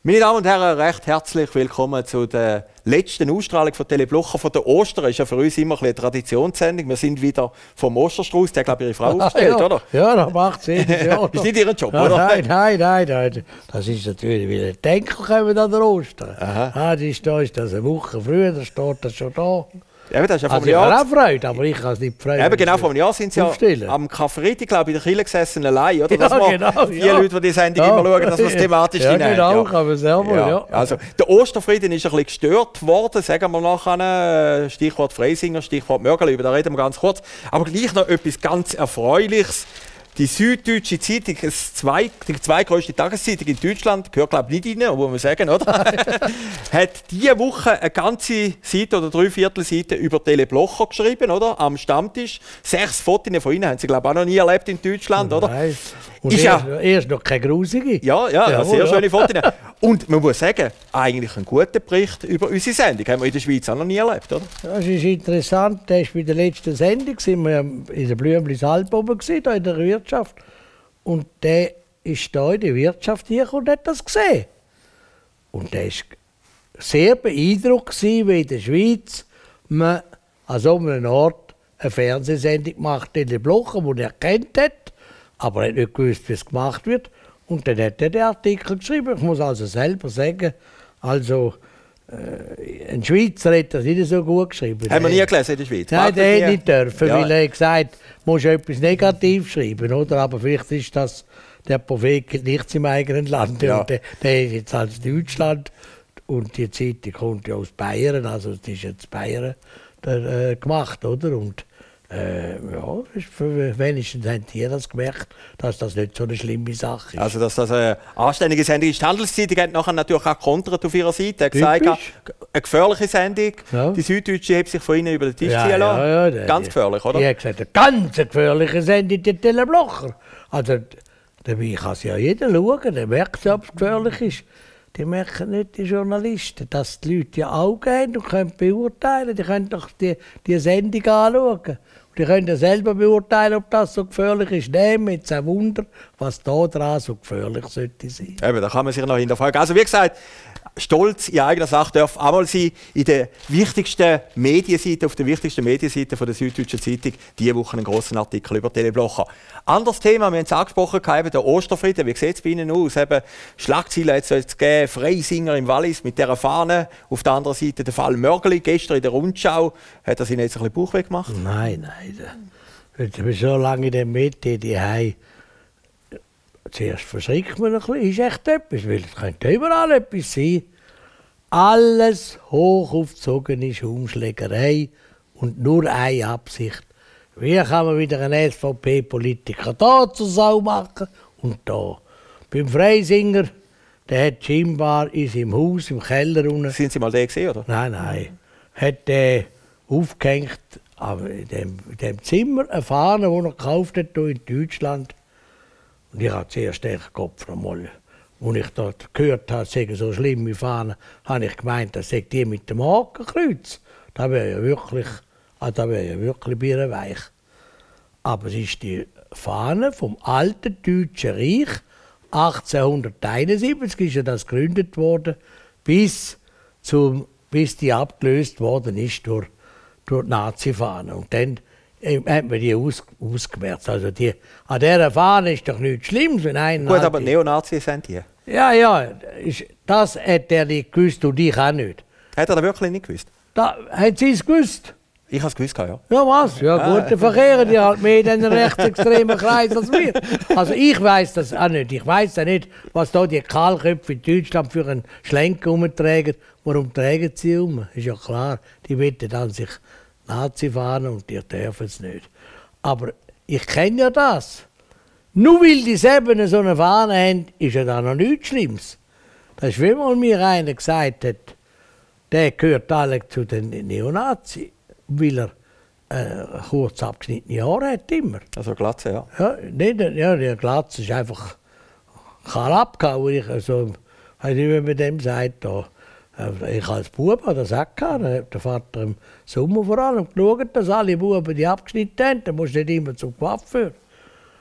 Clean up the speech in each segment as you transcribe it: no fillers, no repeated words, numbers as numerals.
Meine Damen und Herren, recht herzlich willkommen zu der letzten Ausstrahlung von Teleblocher von der Ostern. Ist ja für uns immer eine Traditionssendung. Wir sind wieder vom Osterstrauß, der glaube ich Ihre Frau aufgestellt, ja, oder? Ja, das macht Sinn. Ja, ist nicht Ihr Job, ja, oder? Nein. Das ist natürlich wieder ein Denken kommen an der Ostern. Ah, das ist eine Woche früher, da steht das schon da. Eben, das ist ja also ich habe auch Freude, aber ich kann es nicht freuen. Eben, genau, vor einem Jahr sind Sie ja am Café, glaube ich, in der Kirche gesessen, allein, oder? Dass ja, genau. Die Leute, die die Sendung immer schauen, dass wir es thematisch hinein. Genau, aber selber, ja. Also, der Osterfrieden ist ein bisschen gestört worden, sagen wir nachher. Stichwort Freisinger, Stichwort Mörgeli, über das reden wir ganz kurz. Aber gleich noch etwas ganz Erfreuliches. Die Süddeutsche Zeitung, die zweitgrößte Tageszeitung in Deutschland, gehört glaube ich nicht rein, muss man sagen, oder? hat diese Woche eine ganze Seite oder 3/4 Seite über Teleblocher geschrieben, oder? Am Stammtisch. 6 Fotos von Ihnen haben Sie glaube ich auch noch nie erlebt in Deutschland, oder? Nein. Und erst noch keine grusige. Ja, sehr schöne Fotos. Und man muss sagen, eigentlich ein guter Bericht über unsere Sendung. Haben wir in der Schweiz auch noch nie erlebt, oder? Das ist interessant. Das ist bei der letzten Sendung, sind wir in der Blümlis-Alp oben gewesen, da in der Wirtschaft. Und der ist da in die Wirtschaft hier und hat das gesehen. Und der war sehr beeindruckt, wie in der Schweiz man an so einem Ort eine Fernsehsendung macht, in den Blochen, die er kennt hat. Aber er hat nicht gewusst, wie es gemacht wird. Und dann hat er den Artikel geschrieben. Ich muss also selber sagen, also ein Schweizer hat das nicht so gut geschrieben. Haben wir nie gelesen in der Schweiz? Nein, der hätte nicht dürfen, weil er gesagt hat, musst etwas negativ schreiben, oder? Aber vielleicht ist das, der Prophet gilt nichts im eigenen Land. Ja. Und der ist jetzt aus Deutschland und die Zeitung kommt ja aus Bayern, also es ist jetzt Bayern gemacht, oder? Und wenigstens haben die das gemerkt, dass das nicht so eine schlimme Sache ist. Also, dass das eine anständige Sendung ist. Die Handelszeitung hat nachher natürlich auch kontert auf ihrer Seite. Er hat gesagt, eine gefährliche Sendung. Ja. Die Süddeutsche hat sich von Ihnen über den Tisch ziehen lassen. Ja, ganz gefährlich, oder? Die hat gesagt, eine ganz gefährliche Sendung, die Teleblocher. Also, dabei kann es ja jeder schauen, der merkt ja, ob es gefährlich ist. Die merken nicht, die Journalisten, dass die Leute ja auch gehen und können beurteilen. Die können doch die Sendung anschauen. Die können ja selber beurteilen, ob das so gefährlich ist. Nehmen jetzt ein Wunder, was da dran so gefährlich sollte sein. Eben, da kann man sich noch hinterfragen. Also wie gesagt, stolz in eigener Sache darf einmal sein, in der wichtigsten Medienseite, auf der wichtigsten Medienseite von der Süddeutschen Zeitung, diese Woche einen grossen Artikel über Teleblocher. Anderes Thema, wir haben es angesprochen, eben der Osterfrieden. Wie sieht es bei Ihnen aus? Eben, Schlagzeilen hat es jetzt gegeben, Freisinger im Wallis mit dieser Fahne. Auf der anderen Seite der Fall Mörgeli, gestern in der Rundschau. Hat das Ihnen jetzt ein bisschen Bauchweh gemacht? Nein. Ich bin so lange in der Mitte, die haben. Zuerst verschreckt man ein bisschen, ist echt etwas, weil es könnte überall etwas sein. Alles hoch aufgezogen Umschlägerei und nur eine Absicht. Wie kann man wieder einen SVP-Politiker da zur Sau machen und da? Beim Freisinger, der hat scheinbar in seinem Haus, im Keller unten... Sind Sie mal da gesehen, oder? Nein. Hat der aufgehängt, aber in dem Zimmer eine Fahne, die er gekauft hat hier in Deutschland. Und ich hatte zuerst den Kopf nochmal, als ich dort gehört habe, sagen so schlimme Fahnen, habe ich gemeint, das sei die mit dem Hakenkreuz. Das wäre ja wirklich, birrenweich. Aber es ist die Fahne vom alten Deutschen Reich. 1871 ist ja das gegründet worden, bis die abgelöst worden ist durch die Nazi-Fahne. Und dann hat man die ausgemerzt. Also an dieser Fahne ist doch nichts Schlimmes. Wenn einer gut, aber Neonazis sind die? Ja, das hat er nicht gewusst und ich auch nicht. Hat er das wirklich nicht gewusst? Hat sie es gewusst? Ich habe es gewusst, ja. Ja, was? Ja, gut, dann verkehren die halt mehr in den rechtsextremen Kreis als wir. Also ich weiss das auch nicht. Ich weiss auch nicht, was da die Kahlköpfe in Deutschland für einen Schlenker umtragen. Warum tragen sie um? Ist ja klar, die wollen dann sich Nazi fahren und die dürfen es nicht. Aber ich kenne ja das. Nur weil die selber so eine Fahne haben, ist ja da noch nichts Schlimmes. Das ist, wie mal mir einer gesagt hat, der gehört alle zu den Neonazis, weil er kurz abgeschnittene Haare hat immer. Also Glatze, ja. Ja, die Glatze ist einfach kahl abgehauen. Also, wie man dem sagt, da. Ich als Bub hatte das auch gehabt. Dann hat der Vater im Sommer vor allem geschaut, dass alle Buben die abgeschnitten haben. Dann musst du nicht immer zum Coiffeur.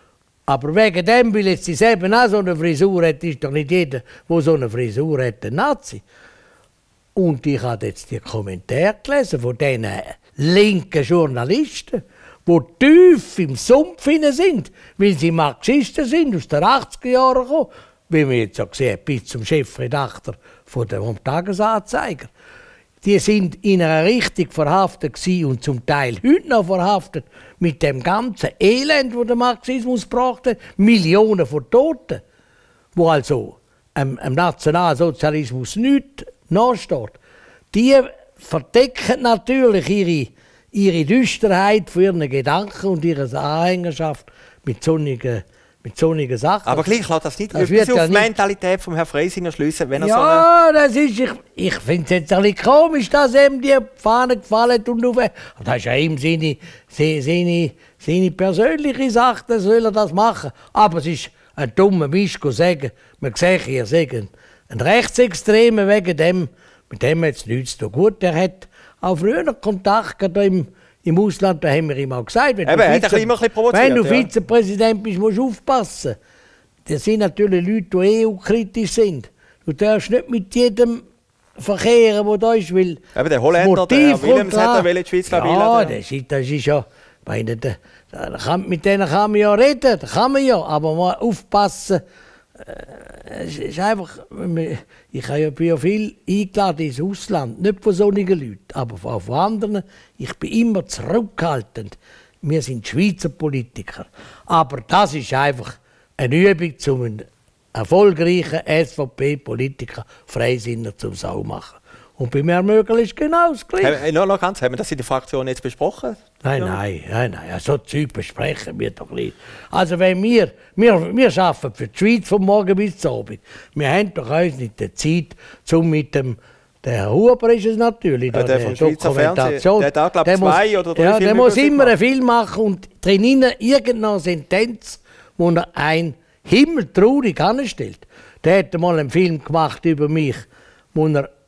Aber wegen dem, weil jetzt dieselben auch so eine Frisur hat, ist doch nicht jeder, der so eine Frisur hat, ein Nazi. Und ich habe jetzt die Kommentare gelesen von diesen linken Journalisten, die tief im Sumpf sind, weil sie Marxisten sind, aus den 80er Jahren gekommen, wie man jetzt auch gesehen hat, bis zum Chefredakteur vom Tagesanzeiger. Die sind in einer Richtung verhaftet gewesen und zum Teil heute noch verhaftet mit dem ganzen Elend, das der Marxismus brachte, Millionen von Toten, wo also am Nationalsozialismus nichts nachsteht. Die verdecken natürlich ihre Düsterheit von ihren Gedanken und ihre Anhängerschaft mit sonnigen Sachen. Aber gleich lässt das nicht etwas auf die Mentalität von Herrn Freisinger schliessen, wenn er ja, so das ist, ich finde es jetzt ein bisschen komisch, dass ihm die Fahne gefallen hat. Das ist ja ihm seine persönliche Sache, dann soll er das machen. Aber es ist ein dummer Mist, zu sagen, man sieht hier ein Rechtsextremer wegen dem, mit dem hat es nichts zu tun. Gut, er hat auch früher Kontakt gehabt im Ausland, da haben wir ihm auch gesagt, wenn du Vizepräsident bist, musst du aufpassen. Das sind natürlich Leute, die EU-kritisch sind. Du darfst nicht mit jedem verkehren, der da ist, weil aber der Holländer, der Willems, hat die Schweiz ja, das ist ja... Mit denen kann man ja reden, das kann man ja, aber mal aufpassen. Es ist einfach, ich bin ja viel eingeladen ins Ausland, nicht von solchen Leuten, aber von anderen. Ich bin immer zurückhaltend. Wir sind Schweizer Politiker. Aber das ist einfach eine Übung, um einen erfolgreichen SVP-Politiker Freisinner zum Sau machen. Und bei mir möglich ist genau das Gleiche. Noch ganz, haben wir das in der Fraktion jetzt besprochen? Nein. So Zeug besprechen wir doch nicht. Also wenn wir arbeiten für die Schweiz von morgen bis zum Abend. Wir haben doch uns nicht die Zeit, um mit dem... Der Herr Huber ist es natürlich, der von Schweizer Fernsehen. Der hat auch, glaube ich, 2 oder 3 Filme. Der muss immer einen Film machen und drinnen irgendeine Sentenz, wo er ein himmeltraurig anstellt. Der hat mal einen Film gemacht über mich, wo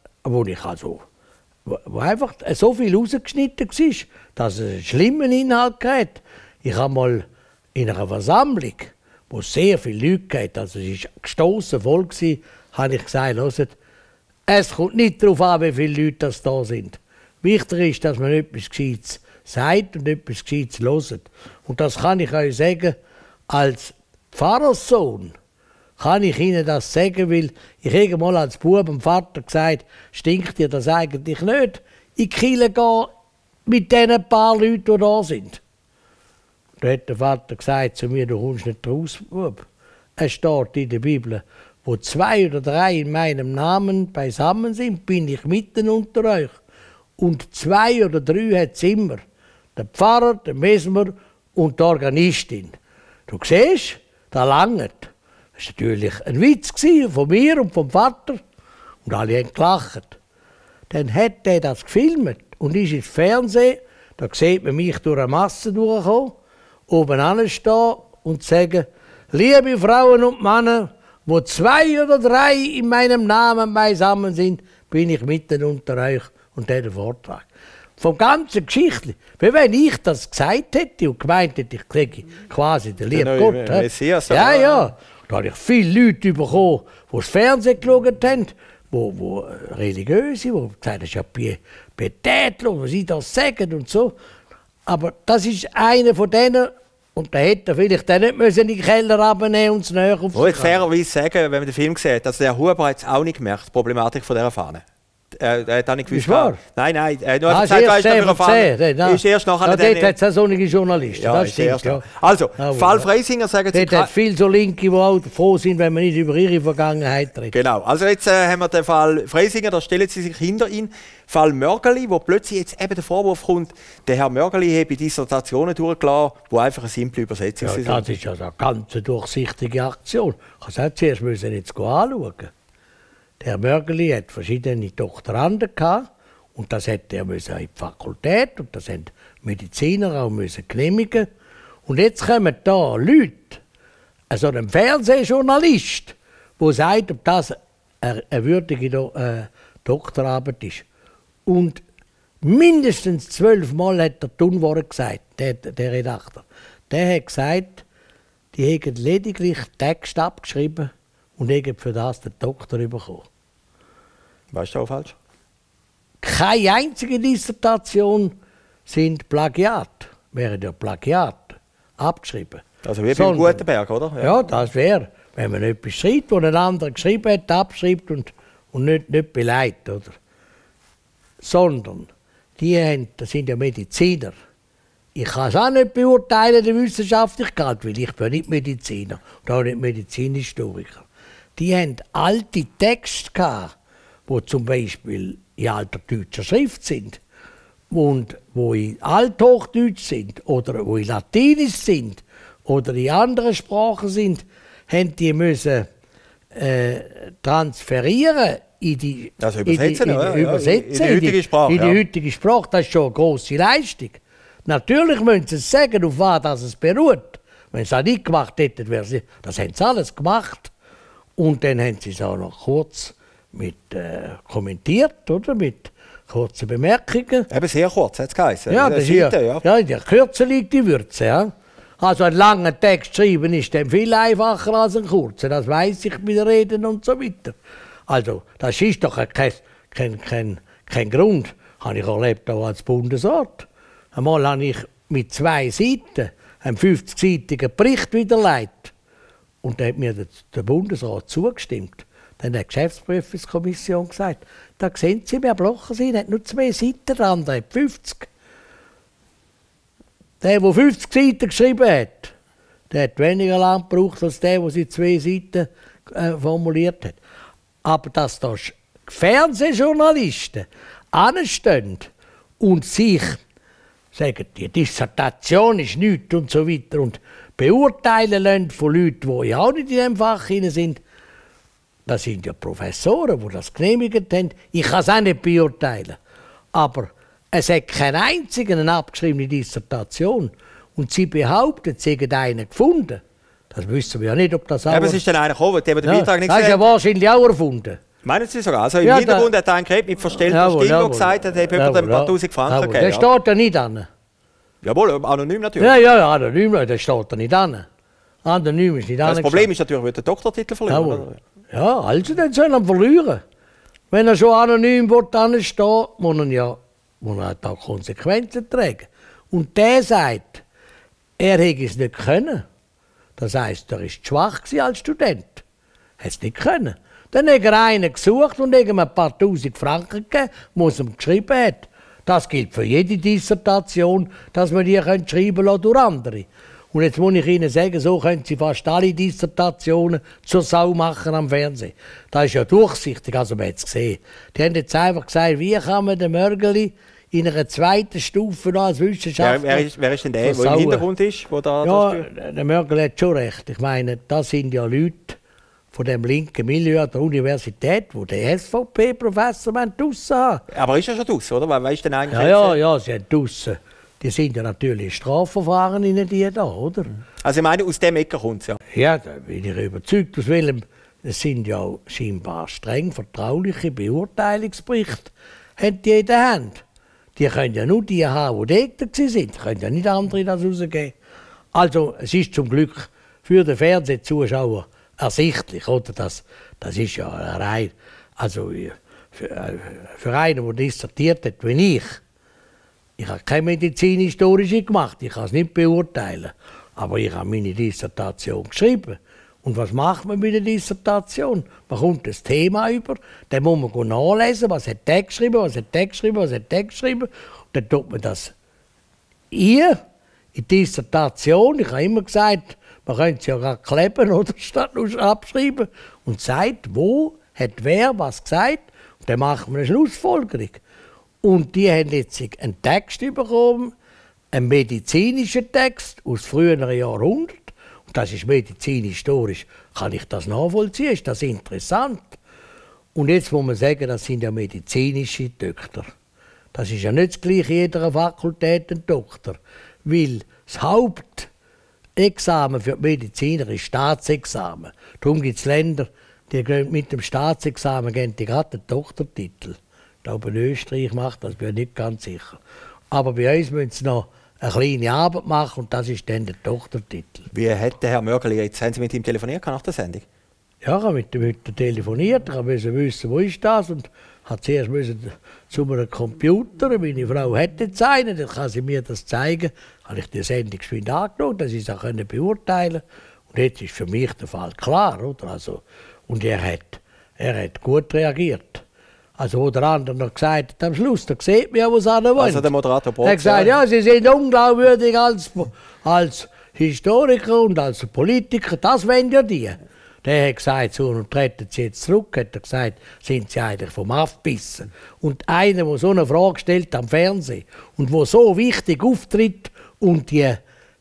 einfach so viel rausgeschnitten war, dass es einen schlimmen Inhalt hatte. Ich habe mal in einer Versammlung, wo sehr viele Leute hatten, also es war gestossen voll, habe ich gesagt, hört, es kommt nicht darauf an, wie viele Leute das da sind. Wichtig ist, dass man etwas Gescheites sagt und etwas Gescheites hört. Und das kann ich euch sagen, als Pfarrerssohn kann ich Ihnen das sagen, weil ich irgendwann als Bub dem Vater gesagt, stinkt dir das eigentlich nicht, in die Kirche gehen mit diesen paar Leuten, die da sind. Da hat der Vater gesagt zu mir, du kommst nicht raus, Bub. Es steht in der Bibel, wo 2 oder 3 in meinem Namen beisammen sind, bin ich mitten unter euch. Und 2 oder 3 hat es immer. Der Pfarrer, der Mesmer und die Organistin. Du siehst, da langt. Das war natürlich ein Witz von mir und vom Vater. Und alle haben gelacht. Dann hat er das gefilmt und ist ins Fernsehen. Da sieht man mich durch eine Masse durchkommen, oben anstehen und sagen, liebe Frauen und Männer, wo 2 oder 3 in meinem Namen beisammen sind, bin ich mitten unter euch und der Vortrag. Vom ganzen Geschichte. Wie wenn ich das gesagt hätte und gemeint hätte, ich kriege quasi den lieben Gott. Messias, ja. Da habe ich viele Leute bekommen, die das Fernsehen geschaut haben, die religiöse, die gesagt haben, das ist ja pietätlos, was sie das sagen und so. Aber das ist einer von denen, und da hätte er vielleicht dann nicht in den Keller runternehmen und es näher aufs Wo ich fairerweise sagen, wenn man den Film sieht, also der Huber hat es auch nicht gemerkt, die Problematik von dieser Fahne. Er hat auch nicht gewusst. Nein, nur gesagt, er ist dafür Fahne. Ist erst nachher... Dort hat es so einige Journalisten, ja, das stimmt. Ja. Also, Fall Freisinger sagen Sie... Dort hat viele so Linke, die auch froh sind, wenn man nicht über ihre Vergangenheit redet. Genau, also jetzt haben wir den Fall Freisinger, da stellen Sie sich hinter ihn. Fall Mörgeli, wo plötzlich jetzt eben der Vorwurf kommt, der Herr Mörgeli habe Dissertationen durchgelassen, die einfach eine simple Übersetzung sind. Das ist ja eine ganz durchsichtige Aktion. Ich musste zuerst jetzt anschauen. Der Herr Mörgeli hat verschiedene Doktoranden gehabt, und das hätte er in die Fakultät und das haben Mediziner auch genehmigen. Und jetzt kommen da Leute, also ein Fernsehjournalist, der sagt, ob das eine würdige Doktorarbeit ist. Und mindestens 12 Mal hat der Tunwort gesagt, der Redakteur. Der hat gesagt, die haben lediglich Text abgeschrieben und haben für das den Doktor bekommen. Weißt du auch falsch? Keine einzige Dissertation sind Plagiat. Wäre ja Plagiat. Abgeschrieben. Also wie beim Gutenberg, oder? Ja, das wäre, wenn man etwas schreibt, was ein anderer geschrieben hat, abschreibt und nicht beleidigt, oder? Sondern, das sind ja Mediziner. Ich kann es auch nicht beurteilen, die Wissenschaftlichkeit, weil ich bin nicht Mediziner und auch nicht Medizinhistoriker. Die haben alte Texte gehabt, die zum Beispiel in alter deutscher Schrift sind und wo in Althochdeutsch sind oder wo in Latinisch sind oder in anderen Sprachen sind, haben die müssen transferieren in die übersetzen, in die heutige Sprache. In die heutige Sprache. Das ist schon eine grosse Leistung. Natürlich müssen sie sagen, auf was es beruht. Wenn sie es nicht gemacht hätten, das haben sie alles gemacht. Und dann haben sie es auch noch kurz mit kommentiert, oder? Mit kurzen Bemerkungen. Eben sehr kurz, hat es geheißen. Ja, das Seite, ja, in der Kürze liegt die Würze. Ja. Also einen langen Text schreiben ist dann viel einfacher als einen kurzen. Das weiss ich mit Reden und so weiter. Also, das ist doch kein Grund. Habe ich erlebt auch als Bundesrat. Einmal habe ich mit 2 Seiten einen 50-seitigen Bericht widerlegt. Und da hat mir der Bundesrat zugestimmt. Dann hat die Geschäftsprüfungskommission gesagt, da sehen Sie, wer Blocher sind, hat nur 2 Seiten, der andere hat 50. Der 50 Seiten geschrieben hat, der hat weniger lang gebraucht als der sie 2 Seiten formuliert hat. Aber dass da Fernsehjournalisten anstehen und sich sagen, die Dissertation ist nichts und so weiter und beurteilen lassen von Leuten, die ja auch nicht in diesem Fach sind, das sind ja Professoren, die das genehmigt haben. Ich kann es auch nicht beurteilen. Aber es hat keinen einzigen eine abgeschriebene Dissertation. Und sie behaupten, sie hätten einen gefunden. Das wissen wir ja nicht, ob das auch... Aber es ist dann einer gekommen, der den Beitrag nicht gesehen hat. Das ist ja wahrscheinlich auch erfunden. Meinen Sie sogar? Also im Hintergrund hat einer mit verstellter Stimme gesagt, er hat jemand ein paar tausend Franken gegeben. Das steht da nicht an. Jawohl, anonym natürlich. Ja, anonym, das steht da nicht an. Anonym ist nicht an. Das Problem ist natürlich, wird der Doktortitel verlieren. Ja, also dann soll er verlieren. Wenn er schon anonym anstehen will, muss er auch Konsequenzen tragen. Und der sagt, er hätte es nicht können. Das heisst, er war schwach als Student. Er hat es nicht können. Dann hat er einen gesucht und ihm ein paar tausend Franken gegeben, was er geschrieben hat. Das gilt für jede Dissertation, dass man die schreiben lassen durch andere. Und jetzt muss ich Ihnen sagen, so können Sie fast alle Dissertationen zur Sau machen am Fernsehen. Das ist ja durchsichtig, also man hat es gesehen. Die haben jetzt einfach gesagt, wie kann man den Mörgeli in einer zweiten Stufe noch als Wissenschaftler... Wer ist denn der, der im Hintergrund ist? Wo da ja, der Mörgeli hat schon recht. Ich meine, das sind ja Leute von dem linken Milieu an der Universität, wo der SVP-Professor draussen haben. Aber ist er schon draussen, oder? Wer ist denn eigentlich? Ja, sie sind draussen. Die sind ja natürlich Strafverfahren in die da, oder? Also ich meine, aus dem Ecke kommt es ja. Ja, da bin ich überzeugt. Aus welchem, es sind ja scheinbar streng vertrauliche Beurteilungsberichte, haben die in der Hand. Die können ja nur die haben, die dort waren. Die können ja nicht andere das rausgeben. Also es ist zum Glück für den Fernsehzuschauer ersichtlich, oder? Das ist ja rein, also für einen, der dissertiert hat, wie ich habe keine medizinhistorische gemacht, ich kann es nicht beurteilen, aber ich habe meine Dissertation geschrieben. Und was macht man mit der Dissertation? Man kommt das Thema über, dann muss man nachlesen, was hat der geschrieben, was hat der geschrieben, was hat der geschrieben. Und dann tut man das in die Dissertation. Ich habe immer gesagt, man könnte es ja gerade kleben oder statt nur abschreiben und sagt, wo hat wer was gesagt. Und dann macht man eine Schlussfolgerung. Und die haben jetzt einen Text bekommen, einen medizinischen Text aus früheren Jahrhunderten. Und das ist medizinisch-historisch. Kann ich das nachvollziehen? Ist das interessant? Und jetzt muss man sagen, das sind ja medizinische Doktor. Das ist ja nicht das gleiche in jeder Fakultät ein Doktor. Weil das Hauptexamen für die Mediziner ist Staatsexamen. Darum gibt es Länder, die mit dem Staatsexamen gehen die gerade den Doktortitel. Ich glaube, in Österreich macht das, bin ich nicht ganz sicher. Aber bei uns müssen sie noch eine kleine Arbeit machen und das ist dann der Tochtertitel. Wie hat der Herr Mörgeli, jetzt haben Sie mit ihm telefoniert nach der Sendung? Ja, ich habe mit ihm telefoniert, ich musste wissen, wo ist das und hat zuerst zu einem Computer, meine Frau hat jetzt einen, dann kann sie mir das zeigen. Dann habe ich die Sendung geschwind angeschaut, dass ich es auch beurteilen konnte. Und jetzt ist für mich der Fall klar, oder? Also, und er hat gut reagiert. Also, wo der andere noch gesagt hat, am Schluss, da sieht man ja, wo es wollen. Also der Moderator Brotz, er hat gesagt, ja, Sie sind unglaubwürdig als Historiker und als Politiker, das wollen ja die. Der hat gesagt, so, und treten Sie jetzt zurück, hat er gesagt, sind Sie eigentlich vom Abbissen. Und einer, der so eine Frage stellt am Fernsehen und der so wichtig auftritt und die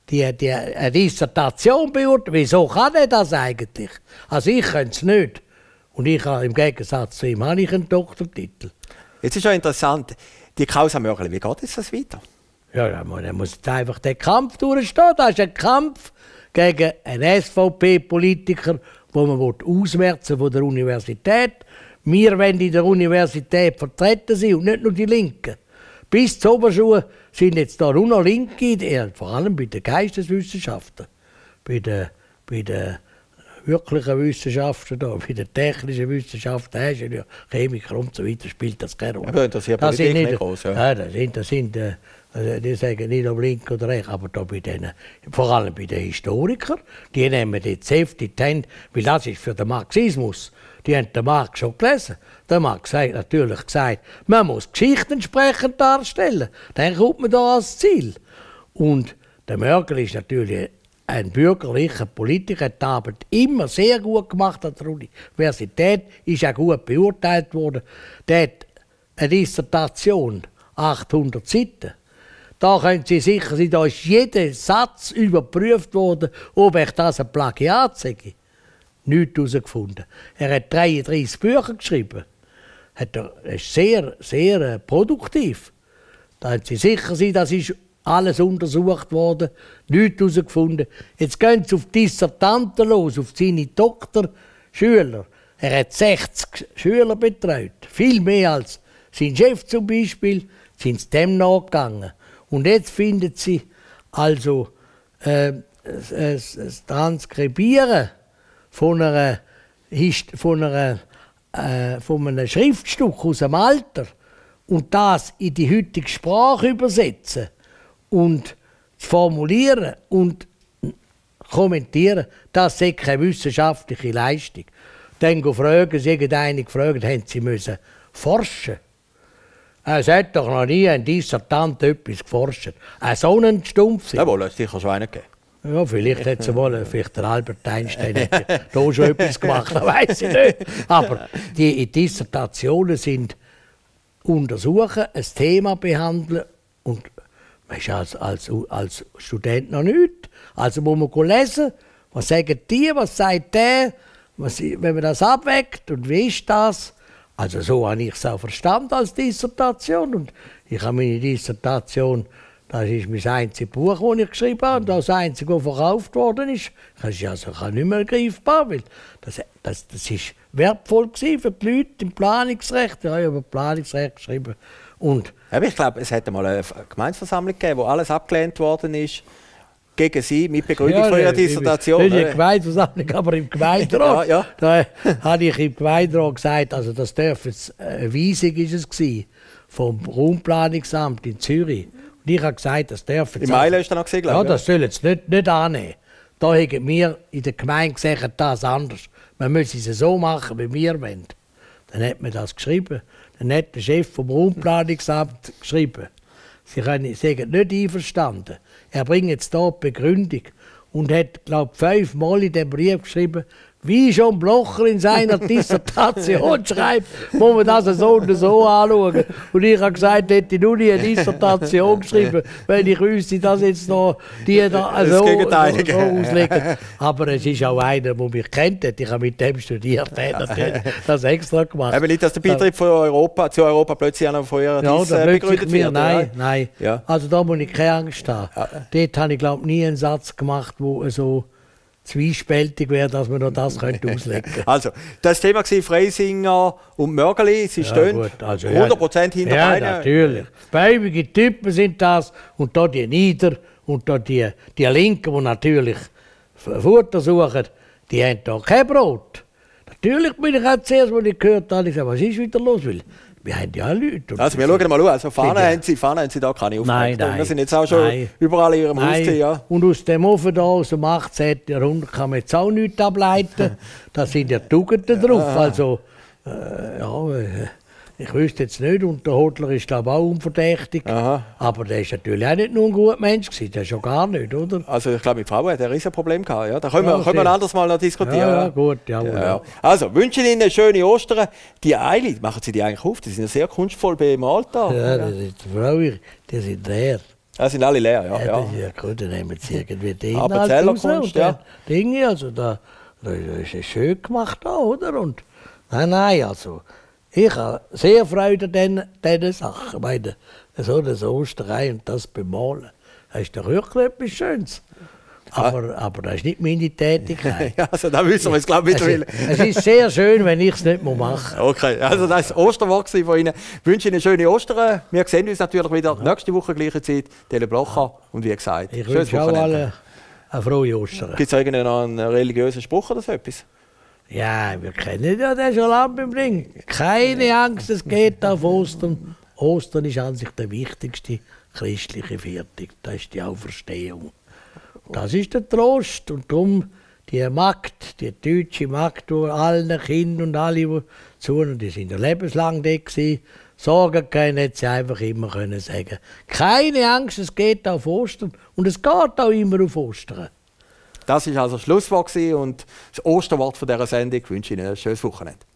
Dissertation beurteilt, wieso kann er das eigentlich? Also ich könnte es nicht. Und ich habe, im Gegensatz zu ihm habe ich einen Doktortitel. Jetzt ist ja interessant, die Causa Mörgeli, wie geht jetzt das weiter? Ja, dann muss jetzt einfach den Kampf durchstehen. Das ist ein Kampf gegen einen SVP-Politiker, den man ausmerzen von der Universität. Wir wollen in der Universität vertreten sein und nicht nur die Linken. Bis zur Oberschule sind jetzt da nur noch Linke, vor allem bei den Geisteswissenschaften, bei den wirklichen Wissenschaften, da, bei den technischen Wissenschaften, Ingenieur, Chemiker und so weiter, spielt das keine Rolle. Aber das ist ja Politik nicht groß, ja. Die sagen nicht ob links oder rechts, aber da bei denen, vor allem bei den Historikern, die nehmen jetzt heftig die Hände, weil das ist für den Marxismus. Die haben den Marx schon gelesen. Der Marx hat natürlich gesagt, man muss Geschichten entsprechend darstellen. Dann kommt man da als Ziel. Und der Mörgeli ist natürlich ein bürgerlicher Politiker, hat die Arbeit immer sehr gut gemacht an der Universität, ist auch gut beurteilt worden. Der hat eine Dissertation, 800 Seiten. Da können Sie sicher sein, da ist jeder Satz überprüft worden, ob ich das ein Plagiat sage. Nichts herausgefunden. Er hat 33 Bücher geschrieben. Er ist sehr, sehr produktiv. Da können Sie sicher sein, das ist alles untersucht worden, nichts herausgefunden. Jetzt gehen Sie auf die Dissertanten los, auf seine Doktorschüler. Er hat 60 Schüler betreut, viel mehr als sein Chef zum Beispiel, sind sie dem nachgegangen. Und jetzt finden Sie also das Transkribieren von einem Schriftstück aus dem Alter und das in die heutige Sprache übersetzen und zu formulieren und kommentieren, das ist keine wissenschaftliche Leistung. Dann fragen Sie, irgendeine gefragt, haben Sie müssen forschen. Es hat doch noch nie ein Dissertant etwas geforscht. So einen Stumpf. Jawohl, es sicher schon einen gegeben. Ja, vielleicht hätte es wohl, vielleicht der Albert Einstein hätte da schon etwas gemacht, das weiß ich nicht. Aber die Dissertationen sind untersuchen, ein Thema behandeln und man ist als Student noch nichts. Also muss man lesen, was sagen die, was sagt der, wenn man das abwägt und wie ist das. Also so habe ich es auch verstanden als Dissertation. Und ich habe meine Dissertation, das ist mein einziges Buch, das ich geschrieben habe, und das einzige, das verkauft worden ist. Das ist also nicht mehr greifbar, weil das ist wertvoll für die Leute im Planungsrecht. Ja, ich habe Planungsrecht geschrieben. Und aber ich glaube, es hätte mal eine Gemeindeversammlung gegeben, wo alles abgelehnt worden ist gegen Sie mit Begründung von Ihrer Dissertation. Nicht in der Gemeindeversammlung, aber im Gemeinderat. Ja. Da habe ich im Gemeinderat gesagt, also das darf jetzt, eine Weisung ist es gewesen, vom Raumplanungsamt in Zürich. Und ich habe gesagt, das darf jetzt... Im Mai ist er noch gesehen, ja, das sollen sie nicht annehmen. Da haben wir in der Gemeinde gesagt, das anders. Man müsse es so machen, wie wir wollen. Dann hat man das geschrieben. Dann hat der Chef vom Raumplanungsamt geschrieben. Sie sind nicht einverstanden. Er bringt jetzt hier die Begründung und hat, glaube ich, 5-mal in dem Brief geschrieben, wie schon Blocher in seiner Dissertation schreibt, muss man das so und so anschauen. Und ich habe gesagt, hätte ich nur nie eine Dissertation geschrieben, wenn ich wüsste, dass jetzt noch die da so auslegen. Aber es ist auch einer, der mich kennt. Ich habe mit dem studiert, der hat das extra gemacht. Aber nicht, dass der Beitritt von Europa, zu Europa plötzlich auch noch von Ihrer begründet wird. Nein. Ja. Also da muss ich keine Angst haben. Ja. Dort habe ich, glaube ich, nie einen Satz gemacht, der so zwiespältig wäre, dass man noch das könnte auslegen könnte. Also, das Thema war Freisinger und Mörgeli. Sie stehen gut, also, 100% hinter ja, beiden. natürlich. Bäubige Typen sind das. Und da die Nieder und da die Linken, die natürlich Futter suchen, die haben da kein Brot. Natürlich bin ich auch zuerst, als ich gehört habe, ich sage, was ist wieder los? Weil wir haben ja Leute. Also wir schauen mal an. Also Fahnen haben Sie da keine aufgehängt. Nein. Wir sind jetzt auch schon überall in Ihrem Haus. Ja. Und aus dem Ofen da, aus dem 18. Jahrhundert, kann man jetzt auch nichts ableiten. Da sind ja Tugenden drauf. Also, ich wüsste jetzt nicht, und der Hodler ist glaube ich auch unverdächtig. Aha. Aber der ist natürlich auch nicht nur ein guter Mensch gewesen, der ist schon gar nicht, oder? Also ich glaube, mit Frauen hat er ein Riesenproblem gehabt. Ja. Da können wir ein anderes Mal noch diskutieren. Ja, gut, jawohl. Ja. Also, wünsche Ihnen eine schöne Ostern. Die Eile, machen Sie die eigentlich auf? Die sind ja sehr kunstvoll bemalt da. Ja, das ist traurig, die sind leer. Die sind alle leer, ja. Das ist ja gut, dann nehmen sie irgendwie den Aber Inhalt Zellerkunst, raus und ja. dann Dinge, also da ist es schön gemacht da, oder? Und nein, also ich habe sehr Freude an diesen Sachen. Ich meine, so das Osterei und das Bemalen, das ist doch wirklich etwas Schönes. Aber das ist nicht meine Tätigkeit. Ja, also da wissen wir es, glaube ich, mittlerweile. Es ist sehr schön, wenn ich es nicht machen muss. Okay, also das war das Osterwort von Ihnen. Ich wünsche Ihnen eine schöne Ostern. Wir sehen uns natürlich wieder nächste Woche gleiche Zeit. Tele Blocher. Und wie gesagt, ich wünsche auch alle eine frohe Ostern. Gibt es einen religiösen Spruch oder so etwas? Ja, wir kennen ja den schon lange beim Ding. Keine Angst, es geht auf Ostern. Ostern ist an sich der wichtigste christliche Viertag. Das ist die Auferstehung. Das ist der Trost. Und darum die Magd, die deutsche Magd, die allen Kindern und alle, die zu und die sind ja lebenslang da gewesen, Sorgen können, hätte sie einfach immer können sagen. Keine Angst, es geht auf Ostern. Und es geht auch immer auf Ostern. Das war also das Schlusswort und das Osterwort von dieser Sendung. Ich wünsche Ihnen ein schönes Wochenende.